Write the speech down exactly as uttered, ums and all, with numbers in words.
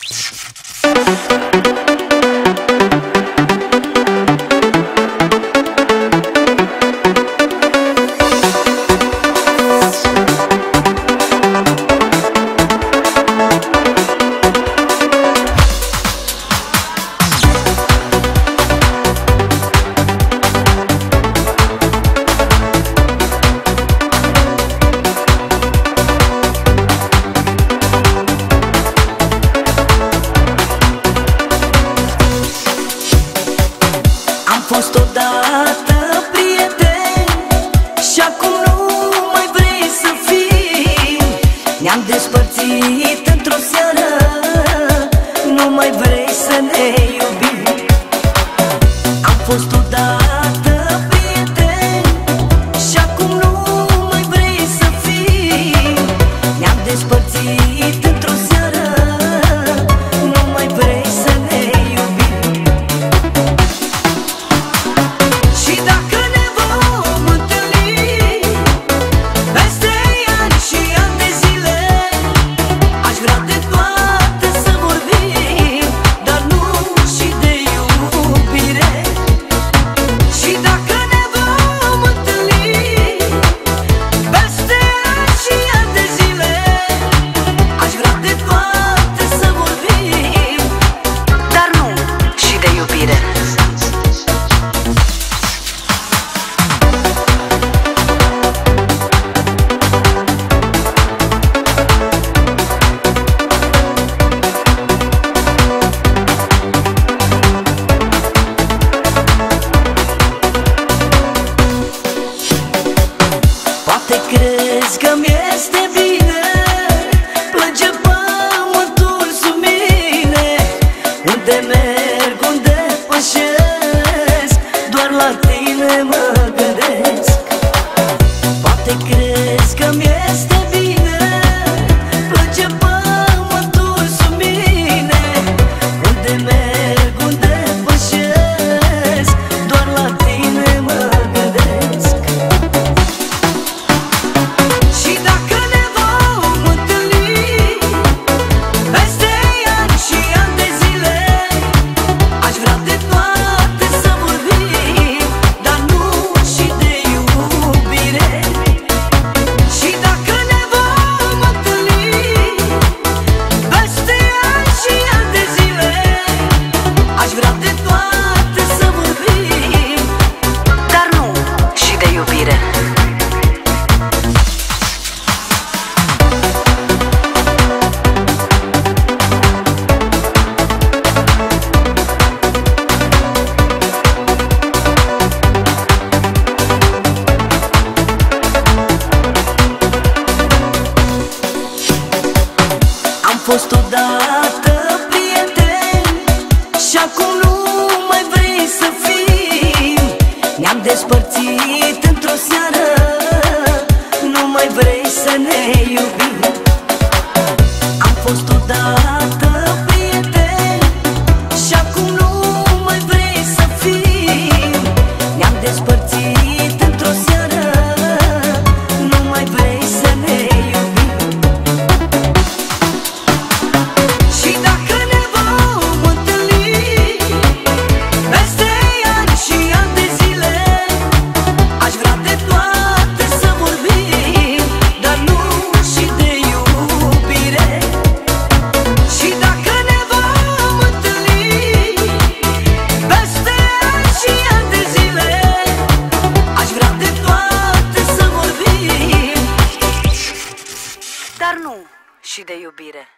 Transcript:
Fost odată prieten și acum nu mai vrei să fii. Ne-am despărțit într-o seară, nu mai vrei să ne iubim. Am fost odată prieten și acum nu mai vrei să fii. Ne-am despărțit într-o seară, nu mai vrei să ne iubim. Crezi că mi-este bine, plânge pământul sub mine. Unde merg, unde pășesc, doar la tine mă gândesc. Poate crezi că mi-este bine, plânge pământul sub mine. Unde merg, unde pășesc, doar la tine mă gândesc. Am fost odată prieten și acum nu mai vrei să fii. Ne-am despărțit într-o seară, nu mai vrei să ne iubim. Am fost odată prieten și acum nu mai vrei să fii. Ne-am despărțit într-o seară, nu mai vrei să ne iubim. Dar nu și de iubire.